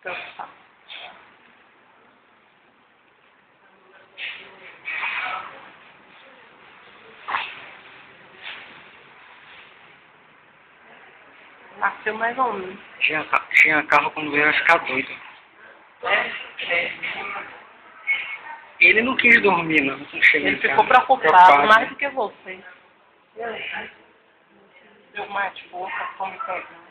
preocupar. Nasceu mais ou menos. Tinha carro quando eu ia ficar doido. Ele não quis dormir, não. Ele ficou preocupado mais do que você. Deu mais força, como pegando.